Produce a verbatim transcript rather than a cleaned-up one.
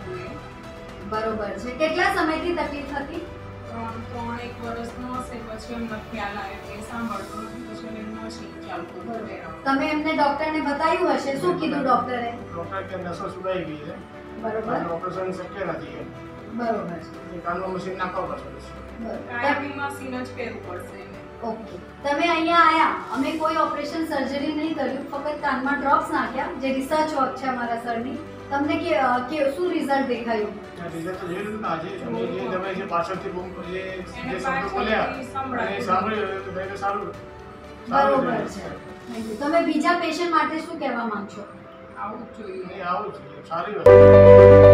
હતું એ. બરોબર છે. કેટલા સમયથી તકલીફ હતી? ત્રણ ત્રણ એક વર્ષનો હશે, પછી એમને ખ્યાલ આવ્યો કે સાંભળતો નથી, પછી મેં મશીન ચાલુ કર્યું. તમે એમને ડોક્ટરને બતાવ્યું હશે, શું કીધું ડોક્ટરે? ડોક્ટર કે નસો સુડાઈ ગઈ છે, બરોબર ઓપરેશન શક્ય નથી એમ. બરોબર છે. કાનનું મશીન નાખવા પડશે. બરોબર. કાયમી મશીન જ પહેરવું પડશે એને. ઓકે, તમે અહીંયા આયા, અમે કોઈ ઓપરેશન સર્જરી નહીં કર્યું, ફક્ત કાનમાં ડ્રોપ્સ નાખ્યા, જે રિસર્ચ વર્ક છે અમારા સરની. તમને કે કે શું રિઝલ્ટ દેખાયું? રિઝલ્ટ તો જોયું ને આજે તમે જે તમે જે પાછળથી બૂમ જે જે શબ્દ પાછળથી બોલ્યા સંભળાયું. એ સાંભળ્યું તો ભાઈ સારું બરોબર છે. Thank you. તમે બીજા પેશન્ટ માટે શું કહેવા માંગશો? આવું જ જોઈએ. એ આવું છે સારી વાત.